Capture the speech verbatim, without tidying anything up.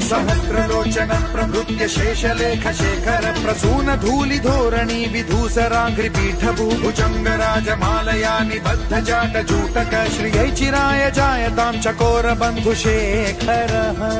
सहस्रलोचन प्रभृत्य शेषलेख शेखर प्रसून धूलि धोरणी विधूसराघ्रि पीठ भूभुजंग राजमालया निबद्ध जाट जूटक श्रियै चिराय जायतां चकोर बंधु शेखर।